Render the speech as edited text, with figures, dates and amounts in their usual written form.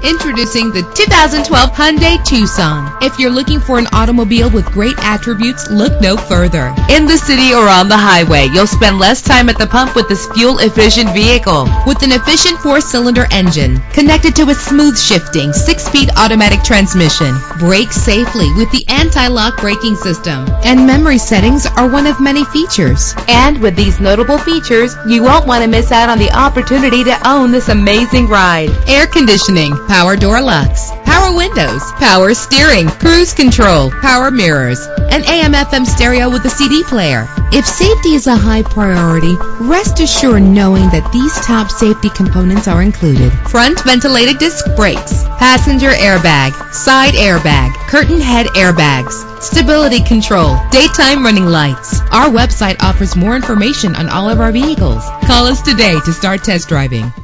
Introducing the 2012 Hyundai Tucson. If you're looking for an automobile with great attributes, look no further. In the city or on the highway, you'll spend less time at the pump with this fuel-efficient vehicle. With an efficient 4-cylinder engine connected to a smooth shifting 6-speed automatic transmission, brake safely with the anti-lock braking system. And memory settings are one of many features. And with these notable features, you won't want to miss out on the opportunity to own this amazing ride. Air conditioning, power door locks, power windows, power steering, cruise control, power mirrors, and AM/FM stereo with a CD player. If safety is a high priority, rest assured knowing that these top safety components are included. Front ventilated disc brakes, passenger airbag, side airbag, curtain head airbags, stability control, daytime running lights. Our website offers more information on all of our vehicles. Call us today to start test driving.